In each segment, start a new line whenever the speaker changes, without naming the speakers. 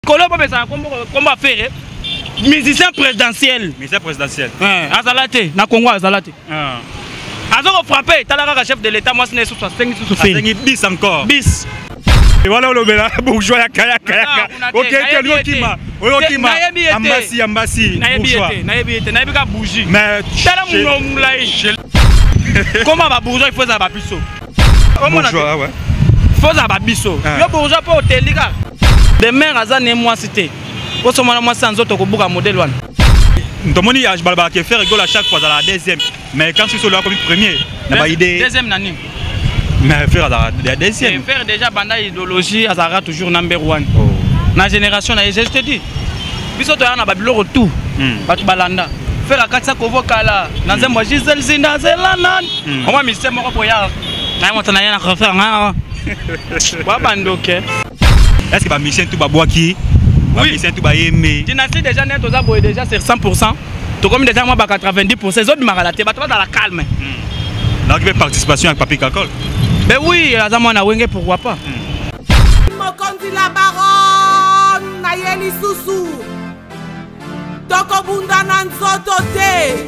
Kolobo pesa combat faire musicien présidentiel.
Musicien présidentiel.
Azalate na Congo azalate. Azoko frapper talaka chef de l'état moi c'est sous 5 sous fait.
Bis encore.
Bis.
Et voilà le bela bourgeois ya kaya. OK, Okima. Ambassi. Bourgeois.
Na yebika bougie.
Mais
tala muno mulai. Comment va bourgeois il faut ça ba biso.
Bourgeois ouais.
Faut ça ba biso. Yo bourgeois pas hotelika. Demain azane moi cité. Pour ce moment moi sans autre ko buka modèle wana.
Ndomoni ya balba ke faire rigole à chaque fois dans la deuxième. Mais quand je suis là comme premier, na ba idée.
Deuxième nani.
Mais faire la deuxième.
Faire déjà banda idéologie azara toujours number 1. Na génération na je te dis. Biso to yana ba biloko tout. Batu balanda. Faire la katsa kovokala. Na nzembo Giselle Zinda zelana. On va miser moko boya. Na mota na yana ko faire nga. Wa bandoke.
Est-ce que ba mission tout ba boaki? Oui, mission tout ba yemé.
Dynastie déjà net aux abois déjà c'est 100%. To comme déjà moi ba 90%. Les autres magalate ba dans la calme.
Donc il y a participation avec Papi Kakol.
Ben oui, Azamana Wenge, pourquoi pas?
Mokondi la baronne, Nayeli Soussou. Toko Bunda Nanzoto te.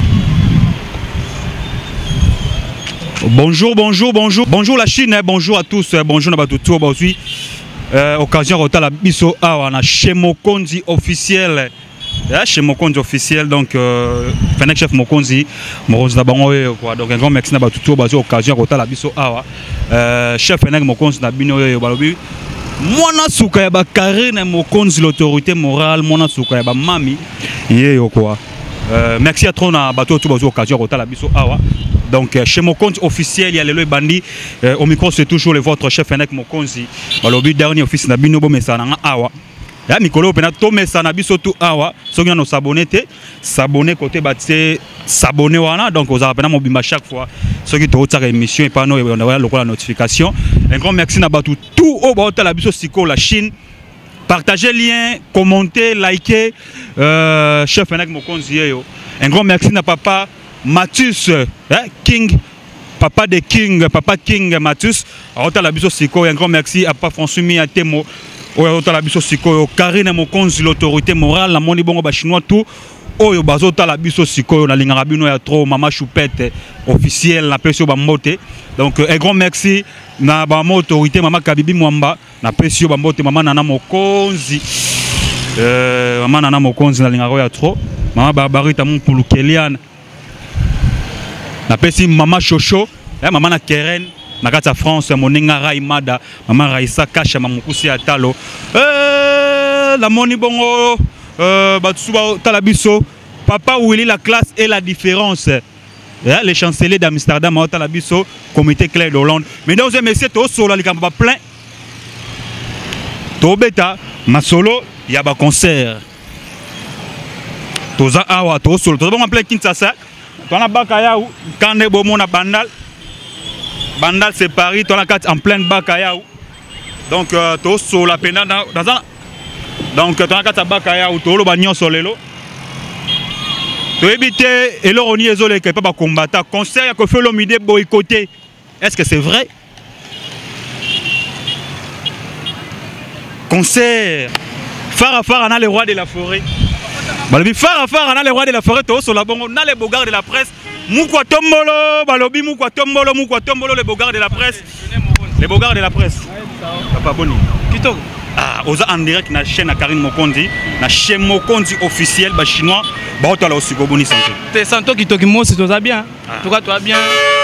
Bonjour la Chine, bonjour à tous, bonjour Nabatuto, aujourd'hui. Occasion de la biso awana chez Mokonzi officiel. Chez Mokonzi officiel, donc Fennec chef Mokonzi Mokonzi quoi. Donc un grand merci na tout basé occasion kota la biso awa chef Fennec Mokonzi na bino balobi mwana suka ya ba Karine Mokonzi l'autorité morale mwana suka ya ba mami yeyo quoi. Merci à trop na bateau tout basé occasion kota la biso awa. Donc chez Mokonzi officiel il y a le bandi au micro c'est toujours le votre chef Fennec Mokonzi balobi dernier office na bino bo mesa na awa. Ya mikolo pena tome sana biso tout awa soki na s'abonner côté baté s'abonner wana donc vous appelez mobimba chaque fois soki to tsaka émission et pas no on a la notification un grand merci na batu tout au bota la biso siko la Chine partagez lien commentez likez chef Fennec Mokonzi yo un grand merci na papa Mathus King papa de King papa King Mathus bota la biso siko un grand merci à papa François Miatemo oyo la biso sikoyo Karine Mokonzi l'autorité morale la moni bongo ba chinois tout oyo bazota la biso sikoyo na lingaka bino ya trop mama choupette officiel na pesio ba mbote donc un grand merci na ba autorité mama Kabibi Mwamba na pesio ba mbote mama Nana Mokonzi mama Nana Mokonzi na lingaka ya trop mama Barbarita Mpulukeliana na pesi mama Chocho mama na Keren na kati ya France moninga Raimada mama Raissa Kasha mamukusi ya talo la moni bongo batsuba talabiso papa Willy la classe et la différence le chancelier d'Amsterdam talabiso comité Claire de Hollande mesdames et messieurs to solo likamba plein to beta masolo ya ba concert toza awa to solo to ba plein Kinshasa to na bakaya kande bomo na Bandal c'est Paris, tu as en pleine Bakayaou. Donc, tu es sur la peine dans un. Donc, tu as Bakayaou, tu as le bagnon sur le lot. Tu évites et là on y est isolé, qui n'est pas combattant. Conseil que fait l'homme idée boycotter. Est-ce que c'est vrai? Concert. Phare on a le roi de la forêt. Phare on a le roi de la forêt, tu es sur la bonne, on a les beaux gars de la presse. Moukwa tombolo, balobi moukwa tombolo, les beaux gars de la presse. Les beaux gars de la presse. Papa Boni.
Kitoko.
Ah, oza en direct na chaîne à Karine Mokonzi, na chaîne Mokonzi officiel ba chinois, ba to la aussi go boni santé.
Te santo Kitoki mo c'est toi bien. En tout cas toi bien.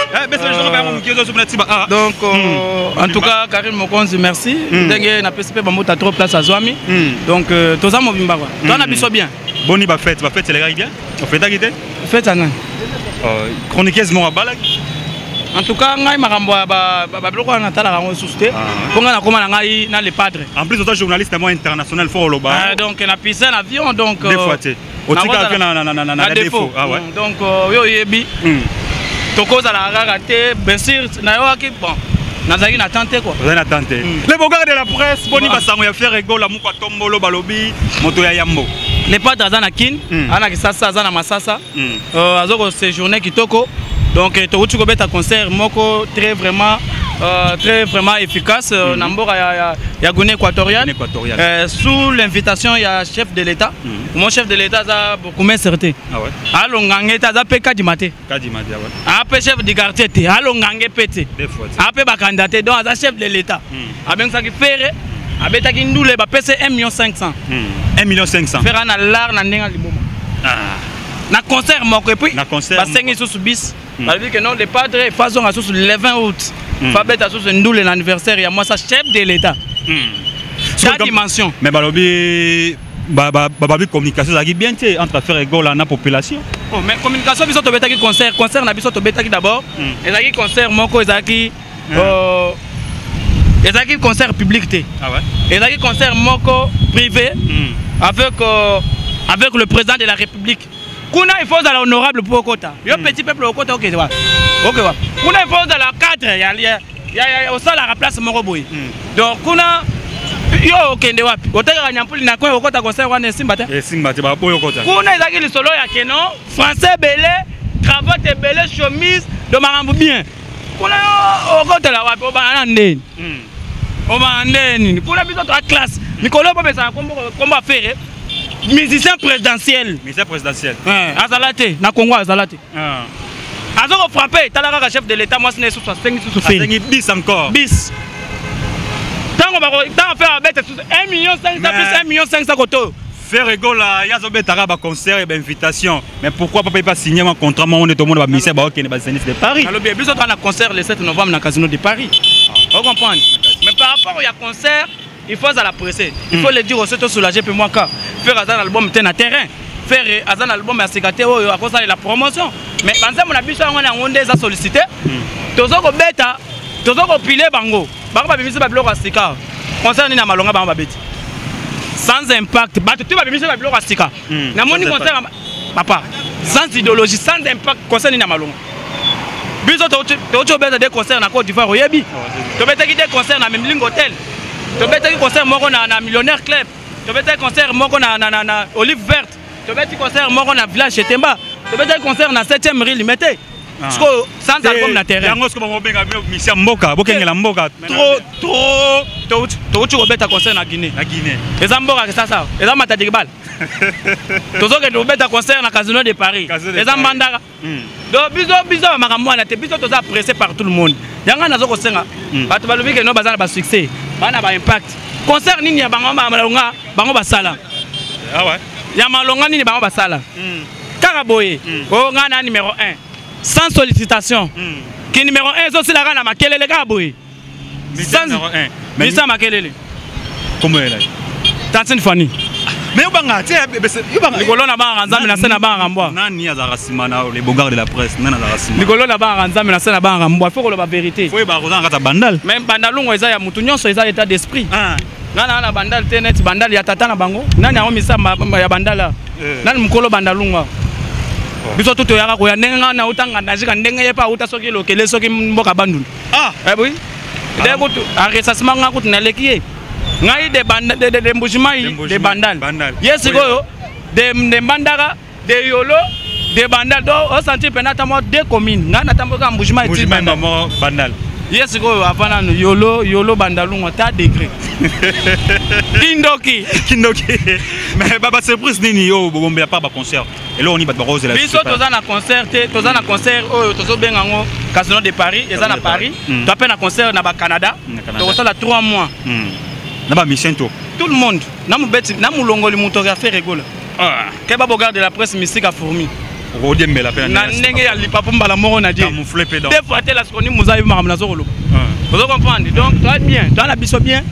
Donc en tout cas Karine Mokonzi merci. Ndenge na PCP ba mota trop place à Zwami. Donc toza mo bimba quoi. Toi na biso bien.
Boni ba fête c'est les gars bien. On fait d'acquité.
Fête à nan.
Chroniqueuse mo balag.
En tout cas ngai makambo ba biloko na tala rango susté. Konga na koma ngai na les padres.
En plus autant journaliste moi international fort loba.
Donc na pissé l'avion donc
deux fois té. Otika na défaut. Ah ouais.
Donc yo yebi. Tokoza la raté bien sûr na yo ki bon. Nazaki na tenté quoi.
Vous avez tenté. Les beaux gars de la presse, boni basango ya faire rigolo la mukwa tombolo balobi moto ya yambo.
Les padres azana kin, ana kisasa azana masasa. Azoko séjourner kitoko. Donc tu as un concert moko très vraiment très vraiment efficace. Namboka ya Guinée équatoriale. Sous l'invitation il y a chef de l'État. Mon chef de l'État a beaucoup moins certain. Ah ouais. Alors ngangé ta za pe kadimate. Kadimate ouais. Après chef du quartier te. Alors ngangé pété. Après ba candidat donc za chef de l'État. Avec ça qui fait abeta ki ndule ba pese 1,5 million.
1,5 million.
Faire na lar na ndenga liboma. Na concert moko et puis ba 5 sous bis. Ça veut dire que non les padres façon à sous le 20 août. Fabet à sous ndule l'anniversaire il y a moi ça chef de l'État. Sa dimension. Mais
balobi babi communication ça qui bien entre affaires égales à la population.
Oh mais communication biso to betaki concert na biso to betaki d'abord. Ezaki concert moko ezaki ezaki concert public té. Ah ouais. Ezaki concert moko privé avec le président de la République. Kuna il faut à l'honorable pour Okota. Yo petit peuple Okota OK wa. OK wa. Kuna il faut à la cadre ya au sol à la place Moroboy. Donc kuna yo okende wapi. Otaka nyampuli na kwa Okota concert wana Simba te.
Simba te ba boyo Okota.
Kuna ezaki le solo ya Keno, français belé, cravate belé, chemise de marambu bien. Kuna yo Okota la wapi obana ndeni. Obana ndeni. Kuna biso to classe. Mikolo po pesa komba faire. Musicien présidentiel.
Musicien présidentiel.
Azalate, na Congo Azalate. Azoko frappé, talaka chef de l'État, moi c'est sous 5 sous 5
bis encore.
Bis. Tant on va faire avec 1,5 million plus 1,5 million koto.
Faire égola, yazo betara ba concert et invitation. Mais pourquoi papa pas signer un contrat moi on est tout le monde ba ministère ba OK ba Zénith de Paris.
Alors bien, biso on a concert le 7 novembre dans Casino de Paris. Vous comprenez? Mais par rapport au concert il faut à la presser. Il faut le dire aussi tout soulager pour moi car faire un album ten à terrain. Faire un album à sécurité à cause de la promotion. Mais quand mon habitude on a ondé ça sollicité. Tozoko beta, tozoko pile bango. Bango ba bimisa ba bloc à sika. Concert ni na malonga bango ba beti. Sans impact, ba tu ba bimisa ba bloc à sika. Na moni concert papa. Sans idéologie, sans impact concert ni na malonga. Biso to beta des concerts na Côte d'Ivoire oyebi. To beta ki des concerts na même Ling Hotel. Tu peux faire un concert na Millionnaire Club. Tu peux faire un concert na Olive Verte. Tu peux faire un concert na Village Chetemba. Tu peux faire un concert na 7e rue Limité. Sans album na terrain.
Yango sko benga mission mboka, bokengela mboka.
Trop tu robeta concert na Guinée.
Na Guinée.
Eza mboka que ça. Eza matadi bal. Tozo ke robeta concert na Casino de Paris. Eza mandara. Donc biso makamwa na te biso toza pressé par tout le monde. Yanga nazo ko senga. Batu balobi ke no bazana ba succès. Bana ba impact. Concert nini ya bango ba malonga, bango ba sala.
Ah ouais.
Ya malonga nini bango ba sala. Karaboye. O ngana numéro 1. Sans sollicitation. Qui numéro 1 zo sila kana makelele karaboye. Sans numéro 1. Mais ça makelele.
Comment elle est?
Tantine Fanny.
Mais ubanga ti
ubanga likolo na banga nzambe na sena banga mbwa.
Nani azaka simana les bogards de la presse nana azaka simana.
Likolo na banga nzambe na sena banga mbwa faut que la vérité.
Faut ba rozanga ta bandal.
Même bandalungo eza ya mutu nyonso eza état d'esprit. Nana na bandal tenet bandal ya tata na bango. Nani a omisa ya bandala. Nani mukolo bandalungo. Biso tuto yaka ko ya nenga na utanga ndajika ndenge yepa uta soki lokele soki mboka bandulu. Oui. Dès que arrêtissement ngakutu na lekiye. Ngai de bandal de mbujimai de bandal. Yes go de bandara de yolo de bandal do o senti penata mo de communes ngana tamboka mbujimai ti
bandal.
Yes go afana yolo bandalu ngota degré. Kindoki.
Mais baba surprise nini yo bombe pas ba concert. Et là on y ba rose la.
Biso toza na concert oyo tozo benga ngo Casino de Paris, eza na Paris. To appelle na concert na ba Canada. To ça la 3 mois.
Naba mission to.
Tout le monde. Namu beti, namu longoli muto ga faire rigola. Keba bogarde de la presse mystique a fourmi.
Rodie me la peine.
Na ndenge ya lipapu mbala moko na die.
Camoufler pédant.
Des fois telle ce qu'on nous a eu maramna zolo. Vous comprenez? Donc très bien, dans la biso bien.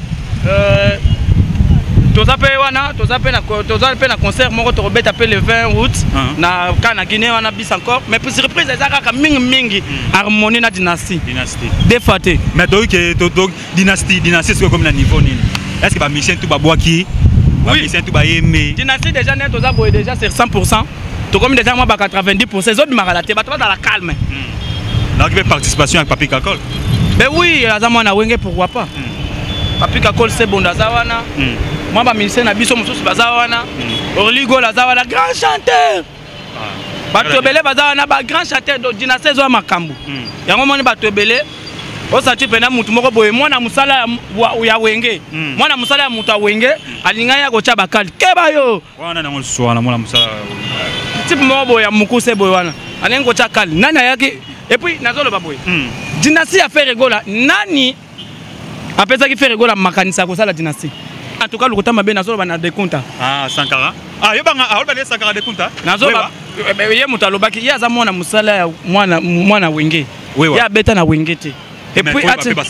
Toza pe na concert moko to robeta pe le 20 août na kana Guinée wana bis encore mais pour surprise ezaka ka mingi harmonie na dynastie. Des fois té.
Mais donc dynastie c'est comme na niveau nini. Est-ce que ba mission tout ba boaki? Oui, mission tout ba yemé.
Dynastie déjà net toza boye déjà c'est 100%. To comme déjà moi ba 90% les autres maralaté ba dans la calme.
Donc il y a participation avec Papi Kakol.
Ben oui, azama na wenge pourquoi pas. Papi Kakol c'est bon dazawana. Moi ba ministère na biso mususu bazawana. Orligo la zawana grand chanteur. Batobele bazawana ba grand chanteur de dynastie zo makambu. Yango moni batobele osati pena mutu moko boye mwana musala ya wenge mwana musala ya mutu wenge alinga ya kocha bakali keba yo
wana na ngoswana mwana musala
type moko boye ya mukuse boye wana alinga kocha kali nani ayaki et puis nazolo ba boye dynastie a fait rigola nani apesa ki fait rigola makanisa ko sala dynastie en tout cas le kota mabe nazolo ba na de compta
Sankara yo banga ba le Sankara de compta
nazolo ye mutu alobaki ya za mwana musala ya mwana wenge ya beta na wenge te. Et puis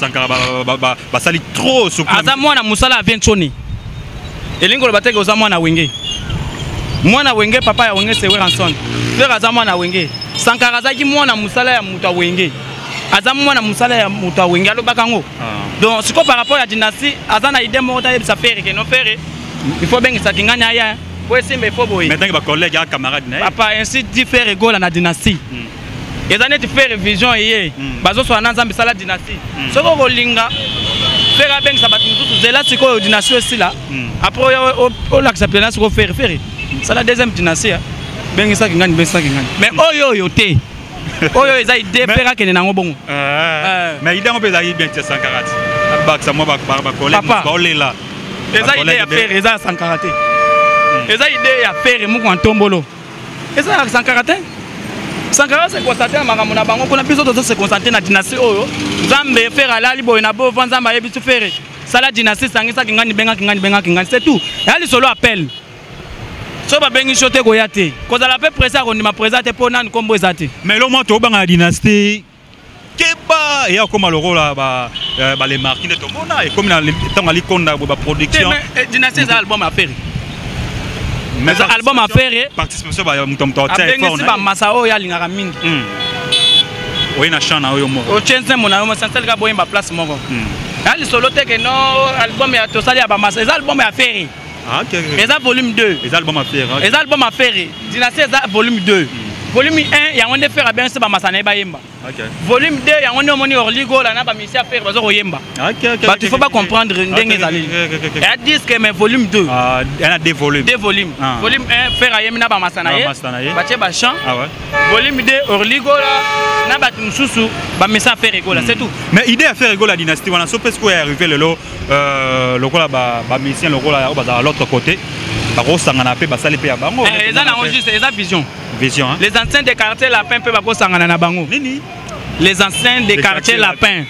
basali trop sur
aza mwana musala a vientoni elingo lo bateke oza mwana wenge papa ya wenge sewe ranson frère aza mwana wenge Sankara azaki mwana musala ya mutu wenge aza mwana musala ya mutu wenge alobaka ngo donc siko par rapport à dynastie aza na idée moko ta yebisa faire que non faire il faut bengisa kinganya aya po esimba il faut boye
maintenant ba collègue ya camarade na
papa ainsi dit faire égale na dynastie les années de faire vision hier bazo so ananza mbisala dynastie soko kolinga faire beng sabat mututu zela siko dynastie aussi là après on l'accepter siko faire ça la deuxième dynastie beng ça kingani mais oyo te oyo eza idée pera kene nango bongo
mais idée on peut aller bien te Sankara ba ça moi ba collègue ba olela
eza idée ya faire eza Sankara te eza idée ya faire mu ko ntombolo eza Sankara te Sankara se constaté na makambo na bango kuna biso to se constaté na dynastie oyo Nzambe faire alali boye na bo Nzambe yebisu faire sala dynastie sangisa kingani benga c'est tout ya li solo appel so ba bengi shote ko yate ko za la pe pressa ko ndima présenter po nani kombo ezate
mais lo mo to banga na dynastie keba ya ko maloro la ba les marquis de tomona et comme na tango ali konda ba production
mais dynastie za album à faire mais album à faire
participation ba mutomto
tsa fort na ba masao ya lingaka mingi
oyi na chana oyo moko
o chense mona mo sansel ka boyemba place moko ali solo te que no album ya to sali ya ba masa za album ya faire eza volume 2
les albums à faire
les albums à faire dynastie eza volume 2 volume 1 ya onde faire bien se ba masana ba yemba volume 2 ya onde moni orligo la na ba misi à faire bazo koyemba bah il faut pas comprendre ndenge ezali ya disque mais volume 2
il y en a deux volumes
volume 1 faire ayemi na ba masana ye ba tie ba chant volume 2 orligo la na ba mususu ba misi à faire rigola c'est tout
mais idée à faire rigola dynastie wana so presque est arrivé le lokola ba misi lokola ba l'autre côté ba rosangana pe ba sali pe ya bango
eza na enregistré eza vision
hein?
Les anciens des quartiers Lapin peuvent pas s'en aller bango. Les anciens des quartiers Lapin.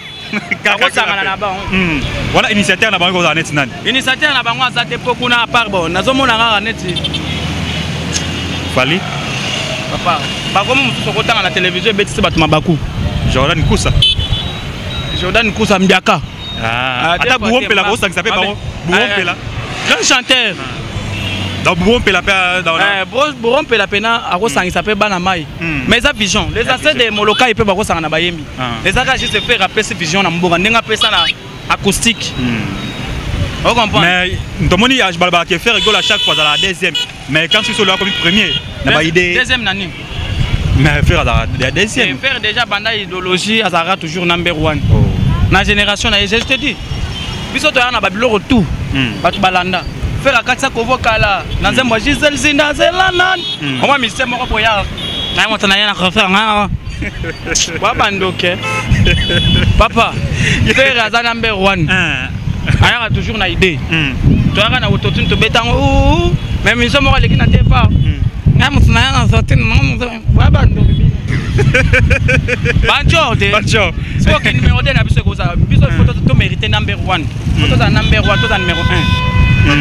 Voilà initiateur na bango za net nani.
Initiateur na bango za tepo kuna part bon. Nazomona nga net.
Fali.
Papa, ba comme mutu ko tanga na télévision betisi batu mabaku.
Jordan
Kusa Mbiaka.
Ata buompela ko sang s'appelle bango. Buompela.
Grand chanteur.
Donc Buompela dans
Buompela pena ako sang s'appelle Banamai. Mais ça vision, les anciens de Moloka ils peuvent ako sang na bayembi. Les aka juste faire rappeler cette vision na mboka ndenga pesa na acoustique. On comprend.
Mais ndomoni ya balba qui faire rigole à chaque fois dans la deuxième. Mais quand tu solo comme premier, na ba idée.
Deuxième nani.
Mais faire la deuxième.
Faire déjà banda idéologie azara toujours number 1. Na génération na je te dis. Biso to na babilo tout. Batu balanda. Faire à 4 kala na nzembo Giselle Zinda zelana on va miser moko boya na mota na yana refaire nga wa bandoke papa faire à number 1 aya toujours na idée to aka na autotune to betango même miser moko leki na tefa na mota na yana sorti wa bandoke banjo c'est que numéro 2 na biso ko za biso photo to mériter number 1 photo za number 1 to za numéro 1.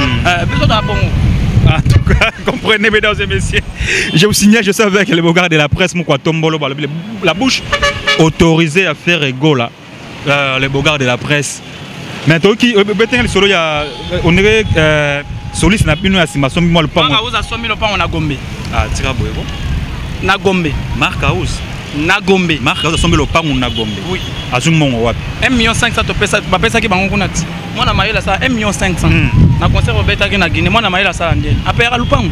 En tout cas, comprenez mesdames et messieurs, je vous signale, je suis avec les beaux gars de la presse, la bouche autorisée à faire rigola, les beaux gars de la presse. Mais toi qui, on dirait Solis n'a plus nous assimation, moi le pan.
On a Gombe.
Ah, tira boyego.
Na Gombe.
Marc House.
Na Gombe.
Marc House sombe le pan on na Gombe.
Oui.
Azumon wapi.
1,5 million to pesa, ba pesa ki bango kunati. Moi na maïla ça 1,5 million. Na concert Roberta ki na Guinée, moi na maïla ça ndien. Apera lupango.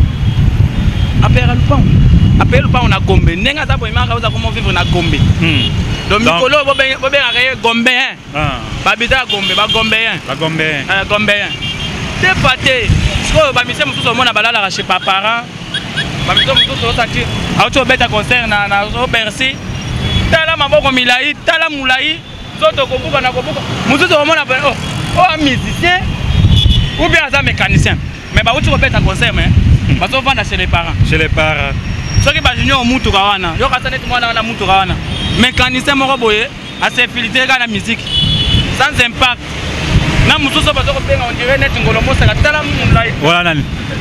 Apera lupango na Gombe. Nenga za boy Marc House comment vivre na Gombe. Donc Mikolo bo ben arrêter Gombe hein. Babita Gombe, ba Gombe hein.
Ba Gombe.
Gombe hein. Te paté. Parce que ba mise mususu mona balala chez papa. Ba mise mususu osaki. Auto beta concert na Bercy. Tala maboko milai, tala mulai. Zoto kobuka na kobuka. Mususu omona un musicien ou bien un mécanicien. Mais bah où tu répètes un concert mais parce qu'on va chez les parents.
Chez les parents.
Ceux qui parlent junior mutu kawana. Yo kasane tout monde na mutu kawana. Mécanicien moko boye a se filtrer la musique sans impact. Na mususu ba zo ko benga on dirait net ngolomo sala tala mulai.
Voilà nani.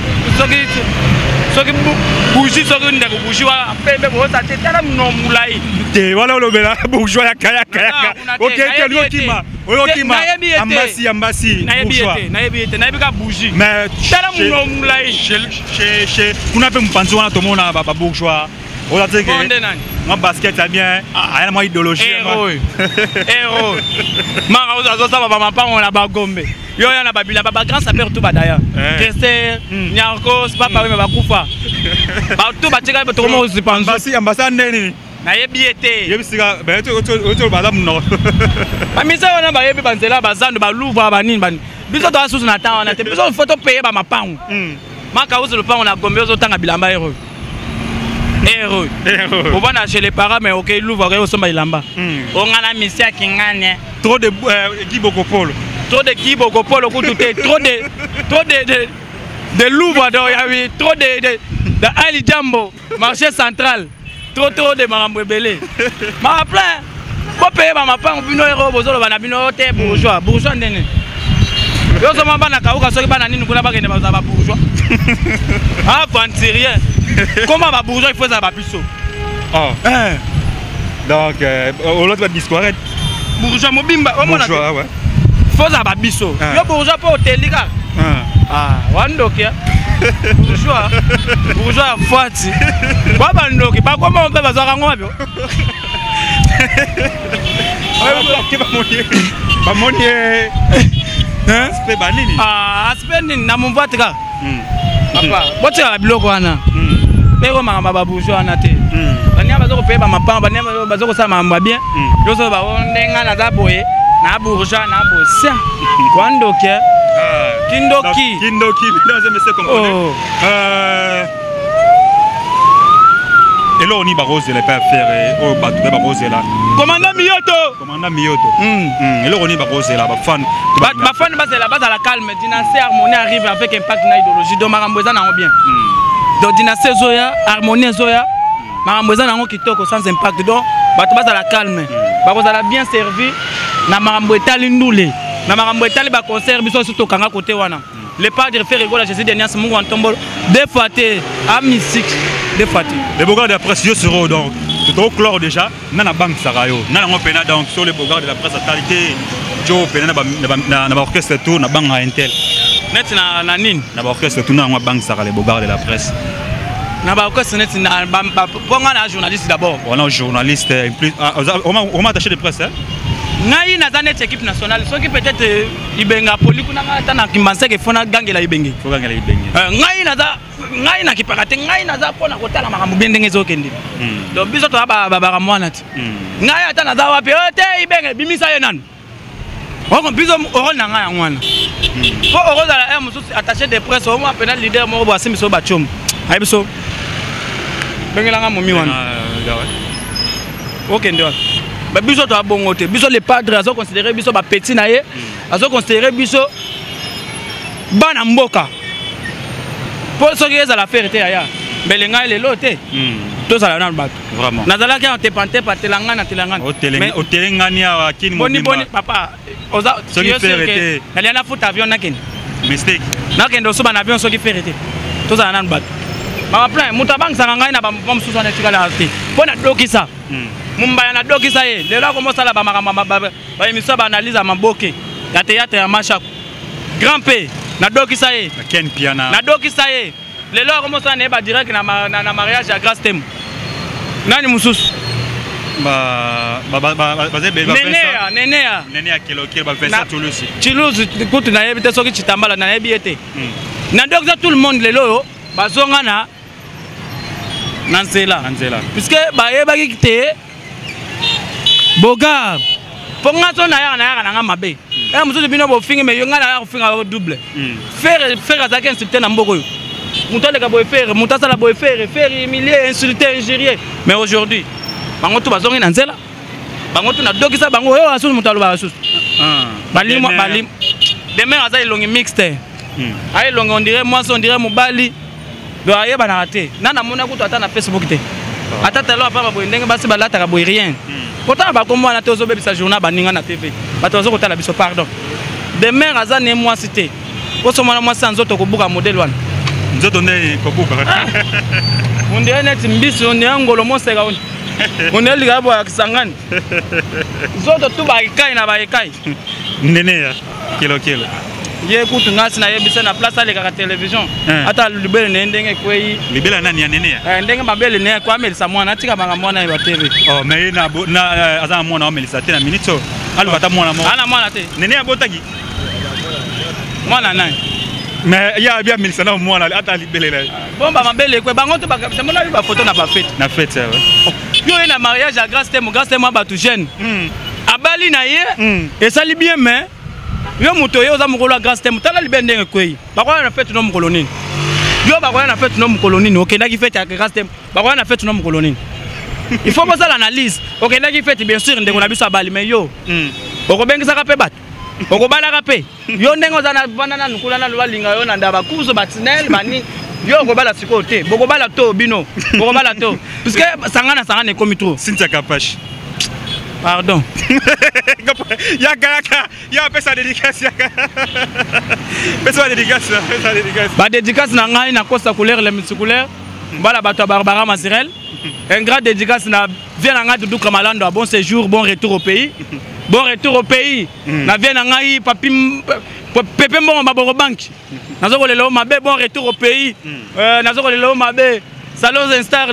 Soki bougie soki ndeko bougie wa pembe bo sa tala no mulai.
Te wala lobela bourgeois ya kaya. OK, quel otima. Oyotima ambasi bourgeois.
Na yebika bougie.
Mais
tala no mulai.
Chez kuna pe mpanzi wana tomona ba bourgeois. On a dit que mon basket c'est bien, a une idéologie. Héros.
Mara oza ça va pas on la bagombe. Yo ya na babila baba grand sapeur tout ba d'ailleurs. Kester, Nyarkos, papa we bakufa. Ba tout ba tika to mo zipanzo.
Ambasi ambassadeur neni.
Na yebiete.
Yebisika ba to ba no.
Ba misa wana ba yebi banzela bazando ba louvre ba nini ba. Biso to asusu na temps wana te biso photo payer ba mapango. Maka uzo le pa on a gombe ozo tanga bilamba héros. Héros. On va chez les parents, mais ok, l'ouvre au sommet là-bas. On a la mission qui gagne.
Trop de Guy Bokopolo.
Trop de Guy Bokopolo, trop de Louvre, trop de Ali Jambo, marché central. Trop de Marambo Belé. Ma plein. Pour payer ma part, on peut nous héros, on va nous bourgeois. Bourgeois, n'est-ce pas? Yo sommes pas na kauka soki bana nini kuna bakende ba bourgeois. Ah, fancy rien. Comment va bourgeois il faut ça ba biso.
Oh. Donc on va disparaître.
Bourgeois mobimba o mona.
Bourgeois ouais.
Faut ça ba biso. Yo bourgeois pas hôtel lika. Ah, wandokia. Bourgeois. Bourgeois fati. Ba bandoki ba comment on peut bazaka ngwabyo.
Ba monier. Aspect banini.
Ah, aspect nini na mumvati ka. Papa, boti la biloko wana. Pero mama ba bourgeois na te. Banya bazoko peba mapamba, banya bazoko sa mamba bien. Yoso ba ondenga na za boye, na bourgeois na bosia. Kwandoke. Kindoki.
Kindoki, mesdames et messieurs, comprenez. Et là, on y barose les pères faire oh bah tu vas barose là.
Commandant Miyoto.
Commandant Miyoto. Et là on y barose là, bah fan.
Bah fan bah c'est la base à la calme. Dynastie harmonie arrive avec impact na idéologie. Donc maramboza na bien. Donc dynastie zoya, harmonie zoya, maramboza na kitoko sans impact. Donc bah tu base à la calme. Bah vous allez bien servi. Na marambo etali ndule. Na marambo etali ba concert biso surtout kanga côté wana. Le padre fait rigoler Jésus dernier ce mungu en tombol. Des fois à musique. Des fois.
Les bogards de la presse seront donc tout au chlore déjà. Nana banque sarayo. Nana on pena donc sur les bogards de la presse qualité. Joe pena na orchestre tout na banque à Intel.
Net na nin.
Na orchestre tout na banque sara les bogards de la presse.
Na orchestre net na bon na journaliste d'abord.
On a journaliste plus on m'a attaché de presse hein.
Ngai na zanet équipe nationale ceux qui peut-être ibenga poli kuna ngata na kimbanse ke fona gangela ibenge.
Faut gangela ibenge.
Ngai na kipakate ngai na za pona kotala makambo bendenge ezokende. Donc biso to ba mwana ti. Ngai ata na za wapi ote ibenge bimisa ye nani. Oko biso oro na ngai ngwana. Po oro za la mususu attaché de presse au moins penal leader mo bo asimiso ba chom. Ai biso. Bengela nga momi wana. OK ndio. Ba biso to abongo te. Biso les padres azo considérer biso ba petit na ye. Azo considérer biso bana mboka. Pour ceux qui ont la fierté, mais les gens ils l'ont tout ça là
vraiment.
Nazala qui ont été panté par Telangana, Telangana.
Au Telangana, qui nous
boni papa. Oza.
Ceux qui fierté.
Il y a un foot avion naken.
Mistake.
Naken doso ban avion ceux qui fierté. Tout ça là nan bat. Ma plein. Mutabang sangai na bam susu na tika la ati. Pona doki ça. Mumbai na doki ça ye. Le là comment ça là ba makamba ba émission ba analyse à maboke. Ya théâtre ya macha. Grand P. Na doki ça ye.
Ken Piana.
Na doki ça ye. Les lois comment ça n'est pas direct na mariage à grâce thème. Nani mususu.
Nene kilo ba faire ça Toulouse.
Toulouse kutu na yebite soki chitambala na yebi ete. Na doki ça tout le monde les loyo bazonga na Nanzela. Puisque ba yebaki te Boga. Ponga so na ya na mabe. Et mususu bino bo fingi me yonga na ya finga double. Faire azaki insulter na mboko yo. Moutale ka boy faire, moutasa la boy faire humilier, insulter, injurier. Mais aujourd'hui, bango tout bazongi na nzela. bango tu na dokisa bango yo asusu mutalo ba asusu balimwa balim demain aza ilongi mixte ay longi on dirait moi on dirait mobali do aye bana raté nana mona kutu ata na Facebook te ata telo apa ba boyendenge basi balata ka boy rien kota ba komo na tozo bebisa journal baninga na TV batozo kotala biso pardon demain aza ne moi cité ko mwana moi sanzo to kobuka modèle wana
nzoto ne kobuka
on dirait net mbisi on est ngolo moseka on on est liga bo akisangani zoto tu ba ikai na ba ikai
nene ya kilo
ye kutu ngasi na yebisa na place ale ka télévision ata libele ne ndenge kwei
libele nani ya nene ya
ndenge mabele ne kwa melisa mwana atika banga mwana ba TV
oh mais na aza mwana melisa te na minute alu bata mwana mo
ana mwana te
nene ya botaki
mwana nani
mais ya bien melisa na mwana ata libele la
bomba mabele kwe bango to ba mona ba photo na ba fête yo na mariage à grâce temo ba tout jeune abali na ye et ça li bien mais yo muto yo za mukolo grâce temo tala li bendenge kwei bakwana na fête no mukolo nini yo bakwana na fête no mukolo nini okenda ki fête à grâce temo bakwana na fête no mukolo nini il faut poser l'analyse okenda ki fête bien sûr ndengo na biso abali mais yo okobengisa ka pe bat okobala ka pe yo ndengo za na bana na nukula na lwalinga yo na ndaba kuzo batinel bani yo okobala siko te bokobala to bino bokobala to puisque sangana ekomi trop
Cynthia Kapache
pardon
ya pesa dédicace pesa dédicace
ba dédicace na ngai na kosa couleur le musculaire bala bato Barbara Mazirel un grand dédicace na vient na ngai Doudou Kamalando bon séjour bon retour au pays na vient na ngai papi Pepe Mbongo Maboro Bank nazo kolelo mabe bon retour au pays nazo kolelo mabe salon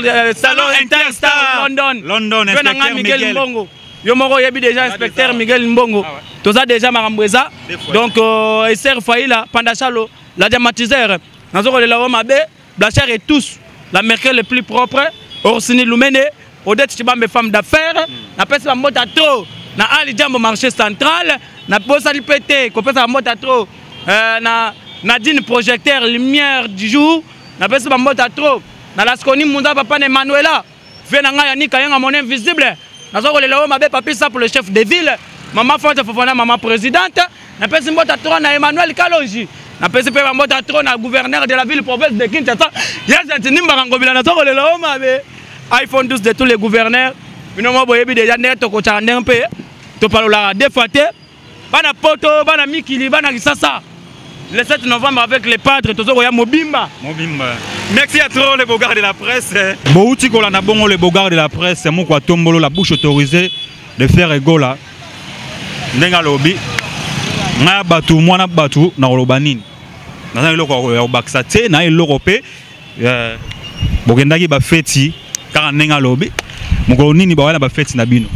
Interstar
London inspecteur
Miguel Mbongo yo moko yebi déjà inspecteur Miguel Mbongo toza déjà marambweza donc Esther Faïla Pandachalo la diamatiseur nazo kolelo mabe Blachère et tous la Merkel le plus propre Orsini Lumene Odette Chibambe femme d'affaires na pesa mota trop na Ali Jambo marché central na posa lipete ko pesa mota trop na Nadine projecteur lumière du jour na pesa mota trop na Lasconi Munda papa Emmanuela vient nga Yanika yanga mon invisible nazo kolelo mabe papi ça pour le chef de ville maman Fonte Fofana maman présidente na pesa mota trop na Emmanuel Kalonji na pesa pe mota trop na gouverneur de la ville province de Kinshasa yasa tinimba ngobila nazo kolelo mabe iPhone 12 de tous les gouverneurs bino mo boyebi déjà neto ko chande un peu to palola défaté bana poto bana mikili bana kisasa le 7 novembre avec les padres tozo ya mobimba
merci à trop les bogards de la presse bouti ko la na bongo les bogards de la presse moko tombolo la bouche autorisée de faire egola ndenga lobi na batu mwana batu na lobanini na eloko ya baksa te na eloko pe bokendaki ba feti car ndenga lobi mokolo nini ba wana ba feti na bino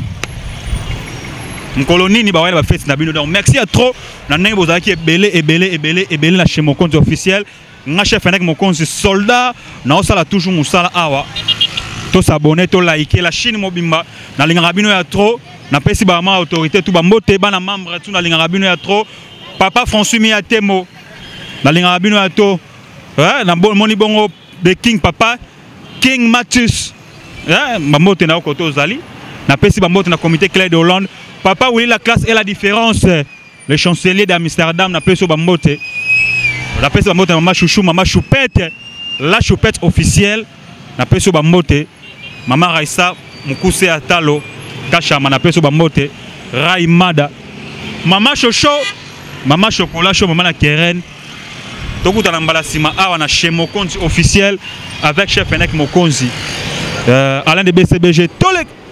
mokolo nini ba wana ba feti na bino donc merci à trop na ndenge bozaki ebele na chez Mokonzi officiel nga chef avec Mokonzi soldat na osala toujours musala awa to s'abonner to liker la Chine mobimba na linga bino ya trop na pesi ba ma autorité tout ba mbote ba na membre tout na linga bino ya trop papa François Miatemo na linga bino ya to na moni bongo de King papa King Mathius Bambote na koto zali na pesi bambote na comité Claire de Hollande papa oui la classe et la différence le chancelier d'Amsterdam na pesi bambote na pesi bambote maman chouchou maman choupette la choupette officielle na pesi bambote maman Raissa Mukuse Atalo Kachama na pesi bambote Raimada maman chocho maman chocolat chaud maman na Keren tokuta na mbala sima awa na chez Mokonzi officiel avec chef Enek Mokonzi Alain de BCBG, tous les